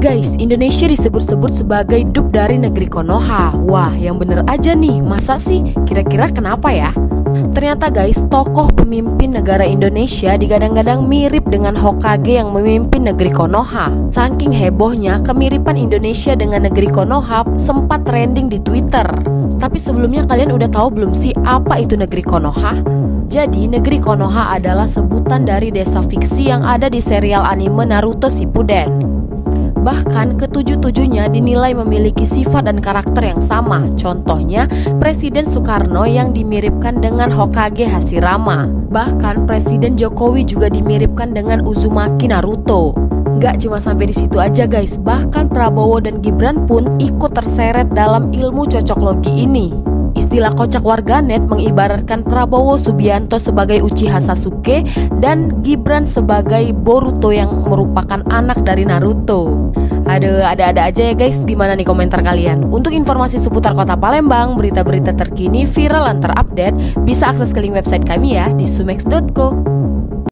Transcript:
Guys, Indonesia disebut-sebut sebagai dup dari negeri Konoha. Wah, yang bener aja nih, masa sih? Kira-kira kenapa ya? Ternyata guys, tokoh pemimpin negara Indonesia digadang-gadang mirip dengan Hokage yang memimpin negeri Konoha. Saking hebohnya, kemiripan Indonesia dengan negeri Konoha sempat trending di Twitter. Tapi sebelumnya kalian udah tahu belum sih apa itu negeri Konoha? Jadi, negeri Konoha adalah sebutan dari desa fiksi yang ada di serial anime Naruto Shippuden. Bahkan ketujuh-tujuhnya dinilai memiliki sifat dan karakter yang sama. Contohnya Presiden Soekarno yang dimiripkan dengan Hokage Hashirama. Bahkan Presiden Jokowi juga dimiripkan dengan Uzumaki Naruto. Nggak cuma sampai di situ aja guys, bahkan Prabowo dan Gibran pun ikut terseret dalam ilmu cocoklogi ini. Istilah kocak warganet mengibaratkan Prabowo Subianto sebagai Uchiha Sasuke dan Gibran sebagai Boruto yang merupakan anak dari Naruto. Aduh, ada-ada aja ya guys. Gimana nih komentar kalian? Untuk informasi seputar kota Palembang, berita-berita terkini, viral dan terupdate, bisa akses ke link website kami ya di sumex.co.